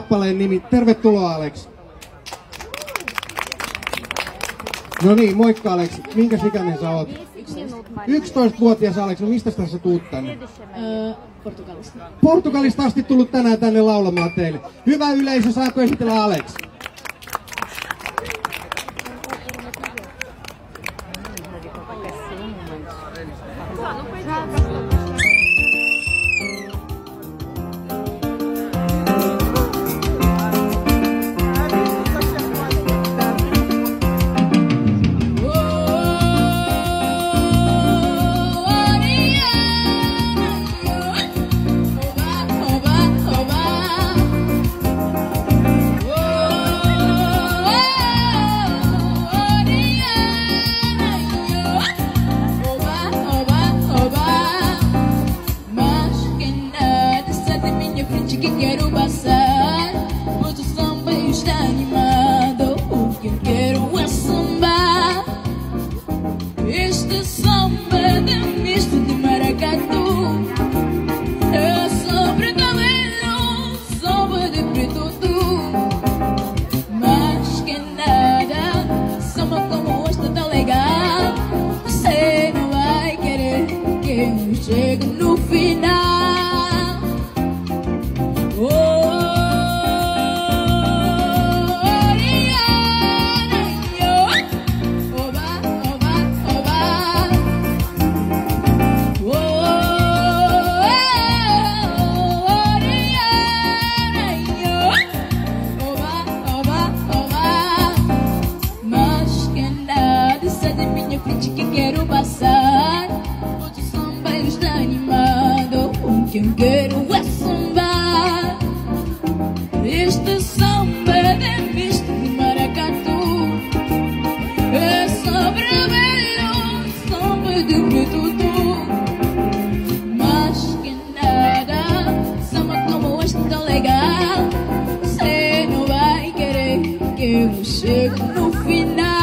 kappaleen nimi. Tervetuloa, Alex. No niin, moikka Alex. Minkäs ikäinen sä oot? 11-vuotias Alex. No mistä tässä tuut tänne? Portugalista. Portugalista asti tullut tänään tänne laulamaan teille. Hyvä yleisö, saako esitellä Alex? Chega no final. Mas que nada, sai da minha frente que quero passar. Está animado, o que eu quero é sambar. Este samba é misto de maracatu, é sobre velho, samba de preto. Mas que nada, samba como este tão legal. Cê não vai querer que eu chegue no final.